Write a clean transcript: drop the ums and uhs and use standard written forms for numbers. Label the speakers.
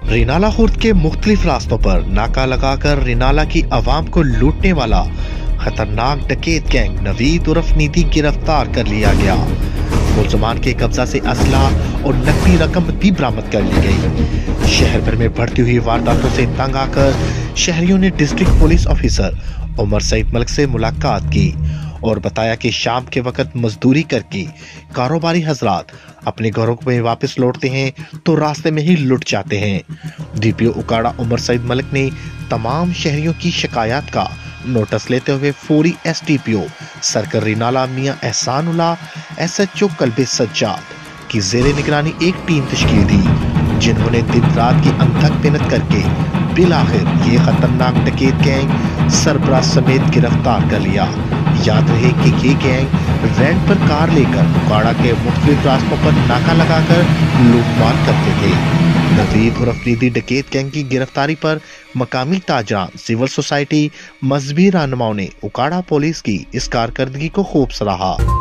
Speaker 1: रिनाला खुर्द के मुख्तलिफ रास्तों पर नाका लगाकर रिनाला की आवाम को लूटने वाला खतरनाक डकैत गैंग नवीद उर्फ नीति गिरफ्तार कर लिया गया। मुलजमान के कब्जा से असला और नकदी रकम भी बरामद कर ली गई। शहर भर में बढ़ती हुई वारदातों से तंग आकर शहरियों ने district police officer Umar Saeed Malik से मुलाकात की और बताया कि शाम के वक्त मजदूरी करके कारोबारी हजरात अपने घरों में वापस लौटते हैं तो रास्ते में ही लुट जाते हैं। डीपीओ उकाड़ा उमर सईद मलिक ने तमाम शहरियों की शिकायत का नोटिस लेते हुए फौरी SDPO circle Renala Mian Ehsanullah SHO Kalbe Sajjad की जेर निगरानी एक टीम तश्कील दी, जिन्होंने दिन रात की अनथक मेहनत करके बिलाखिर ये खतरनाक डकैत गैंग सरबराह समेत गिरफ्तार कर लिया। याद रहे कि ये गैंग रेंट पर कार लेकर उकाड़ा के मुख्तलिफ रास्तों पर नाका लगाकर लूटमार करते थे। नवीद और अफरीदी डकैत गैंग की गिरफ्तारी पर मकामी ताजरान, सिविल सोसाइटी, मजहबी रहनुमाओं ने उकाड़ा पुलिस की इस कारकर्दगी को खूब सराहा।